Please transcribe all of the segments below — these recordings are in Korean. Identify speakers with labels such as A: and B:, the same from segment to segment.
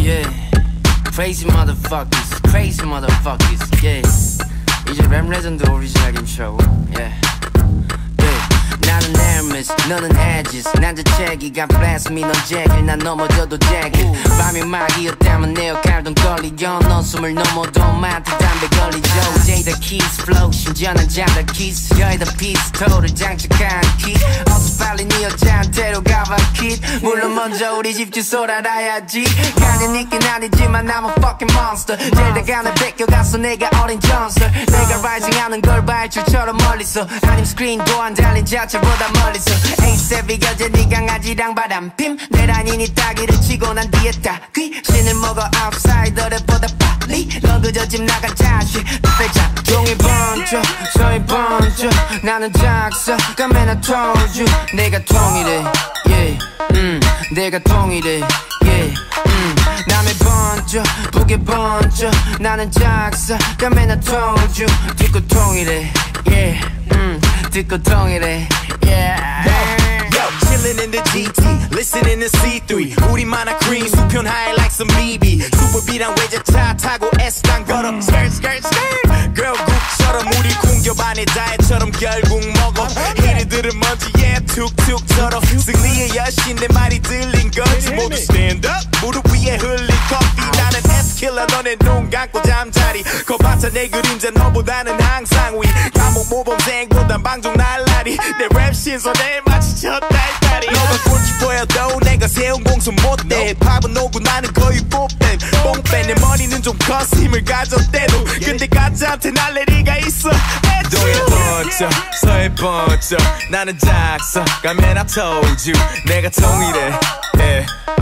A: Yeah, crazy motherfuckers, yeah. 이제 랩 레전드 오리지널 김쇼, yeah. 나는 Hermes, 너는 Edges. 난 저체기, God bless me, 넌 제길. 난 넘어져도 제길. 밤이 막이었다면 내 역할도 걸리죠. 넌 숨을 넘어도 마트 담배 걸리죠. Jada Keys flow, 심지어 난 Jada Keys. 여의도 피스톨을 장착한 키. 어서 빨리 네 여자한테로 가봐 kid. 물론 먼저 우리 집 주소를 알아야지. 가는 있긴 아니지만 I'm a fucking monster. 젤다간을 뺏겨갔어 내가 어린 존스. 내가 rising 하는 걸 발출처럼 멀리서. 아님 스크린도 안 달린 자체보다 멀리서. A7 여제 네 강아지랑 바람핌. 내 라인이 따기를 치고 난 뒤에 따귀. 신을 먹어 아웃사이더들보다 빨리. 너 그저 집 나간 자식 빼자. 종이 번쩍 서이 번쩍. 나는 작사가 man I told you. 내가 통일해 yeah. 내가 통일해 yeah. 남의 번쩍 북의 번쩍. 나는 작사가 man I told you. 듣고 통일해 yeah. 듣고 통일해 yeah.
B: Yo, chillin' in the GT, listening to C3. 우리만한 green 수편 high like some BB. 슈퍼비랑 외제차 타고 S강 걸어. Skirt, skirt, skirt. girlgroup처럼 우리 공격 안에 다이처럼 결국 먹어. 히리들은 먼지에 툭툭 털어. 승리의 여신 내 말이 들린 거지. 모두 stand up, 무릎 위에 흘린 커피. 나는 S-killer 너네 눈 감고 잠자리. 거봐서 내 그림자 너보다는 항상 위. 감옥 모범생보단 방종 날라리. 내 랩 신선해 마치 첫 달달이. 너가 꼴찌 보여도 내가 세운 공수 못해. 팝은 오고 나는 거의 뽀뺀 뽕뺀. 내 머리는 좀 커서 힘을 가졌대도 근데 가짜한테 날릴 리가 있어. 동해 번쩍 서해 번쩍. 나는 작사가 man I told you. 내가 통일해 yeah.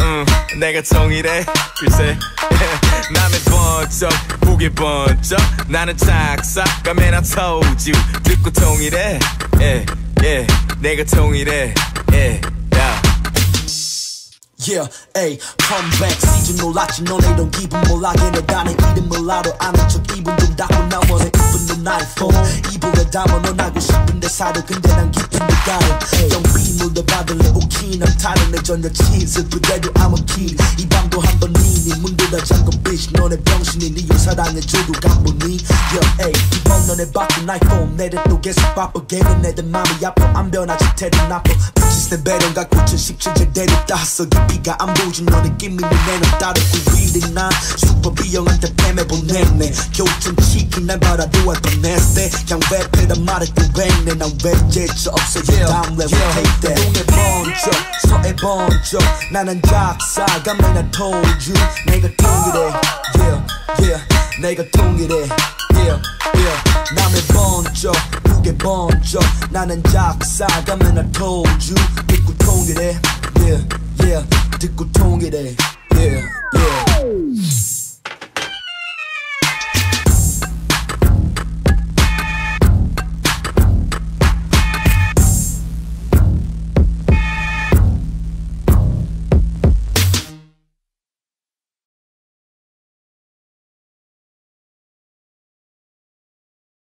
B: 내가 통일해 글쎄 yeah. 남의 번쩍 북의 번쩍. 나는 작사가 man I told you. 듣고 통일해 yeah. yeah. 내가 통일해 yeah.
C: Yeah, ayy, comeback season 놀랐지 너네 이런 기분 몰라. 걔네 나는 이름을 알아 아는 척 입은 좀 닫고 나머지 입은 넌 아이폰. 이불에 담아 넌 하고 싶은데 사려 근데 난 깊은 데 가려. 영비물도 받을래 오키 난 다른 내 전 여친 슬프대도 I'm a kid. 이 밤도 한번 니니 문 닫아 잠깐 bitch. 너네 병신이 니 요 사랑해줘도 간보니. Yeah, ayy, 이번 너네 바꾼 아이폰. 내래 또 계속 바빠 걔는 애들 맘이 아파. 안 변하지 태도 나빠. bitches 내 배려가 9,017 제대로 땄어. 비가 안 보지 너네 끼미는 내는 따르고 위리 난 슈퍼비 형한테 뱀에 보냈네. 교촌 치킨 날 바라도 할 뻔했대. 그냥 랩해라 말했고 뱅네. 난 랩제처 없어 다음 레벨 take that. 동해 번쩍 서해 번쩍. 나는 작사가 man I told you. 내가 통일해 yeah yeah. 내가 통일해 yeah yeah. 남의 번쩍 북의 번쩍. 나는 작사가 man I told you. 듣고 통일해 yeah yeah. 듣고 통일해 yeah.